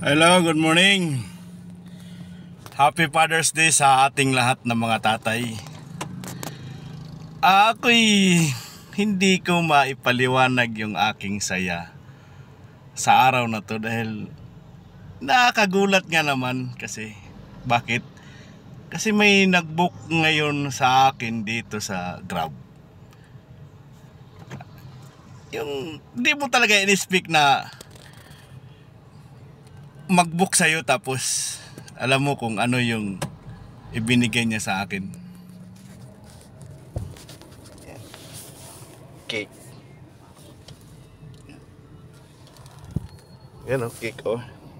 Hello, good morning. Happy Father's Day sa ating lahat ng mga tatay. Ako'y hindi ko maipaliwanag yung aking saya sa araw na to dahil nakakagulat nga naman kasi. Bakit? Kasi may nag-book ngayon sa akin dito sa Grab. Yung di mo talaga in-speak na mag-book sa'yo tapos alam mo kung ano yung ibinigay niya sa akin. Cake. Yan o, cake o.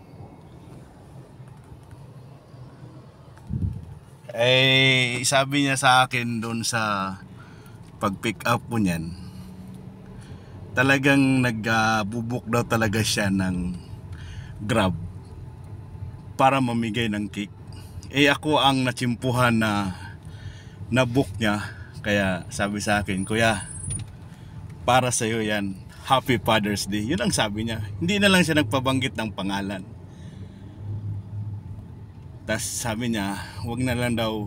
Eh, sabi niya sa akin doon sa pag-pick up po niyan, talagang nag-bubuk daw talaga siya ng Grab para mamigay ng cake. Eh ako ang natsimpuhan na book niya. Kaya sabi sa akin, "Kuya, para sa iyo yan. Happy Father's Day." Yun ang sabi niya. Hindi na lang siya nagpabanggit ng pangalan. Tas sabi niya, wag na lang daw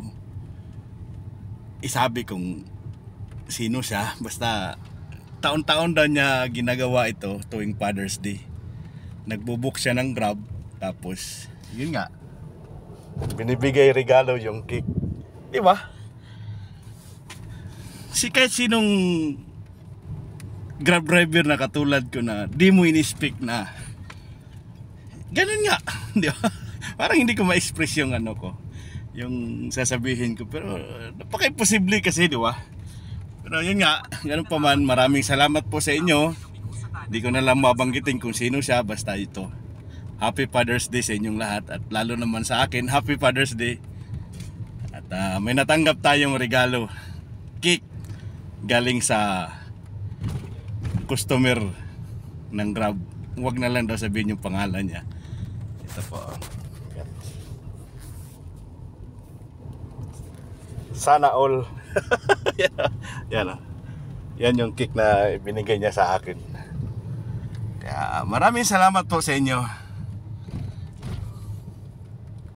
isabi kung sino siya. Basta taon-taon daw niya ginagawa ito tuwing Father's Day. Nagbo-book siya ng Grab. Tapos yun nga, binibigay regalo yung cake. Di ba? Kahit sinong Grab driver na katulad ko na di mo in-speak na ganun nga, di ba? Parang hindi ko ma-express yung ano ko, yung sasabihin ko, pero napaka-imposible kasi, di ba? Pero yun nga, ganun pa man, maraming salamat po sa inyo. Di ko na lang mabanggitin kung sino siya, basta ito. Happy Father's Day sa inyong lahat. At lalo naman sa akin, Happy Father's Day. At may natanggap tayong regalo, cake, galing sa customer ng Grab. Huwag na lang daw sabihin yung pangalan niya. Ito po. Sana all. Yan o. Yan yung cake na binigay niya sa akin. Kaya maraming salamat po sa inyo.